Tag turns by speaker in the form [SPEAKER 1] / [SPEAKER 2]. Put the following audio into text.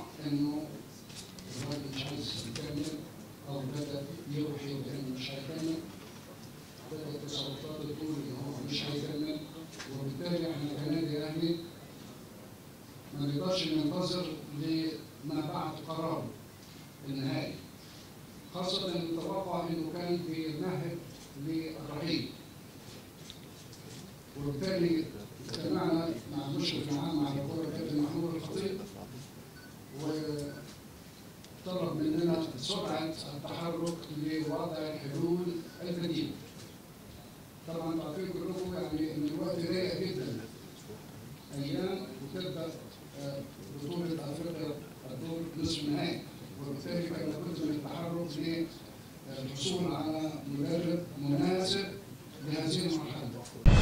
[SPEAKER 1] انه الراجل مش عايز يكمل او بدا يوحي بانه مش هيكمل، بدات تصرفات تقول ان هو مش هيكمل، وبالتالي احنا كنادي اهلي ما نقدرش ننتظر لما بعد قراره النهائي، خاصة ان التوقع انه كان بيمهد للرحيل. وبالتالي اجتمعنا مع المشرف العام على الكورة كابتن محمود الخطيب وطلب مننا سرعة التحرك لوضع الحلول البديلة. طبعا انتوا عارفين كلكم يعني ان الوقت ضيق جدا، ايام وتبدا بطولة افريقيا الدور نصف النهائي، وبالتالي كان لابد من التحرك للحصول على مدرب مناسب لهذه المرحلة.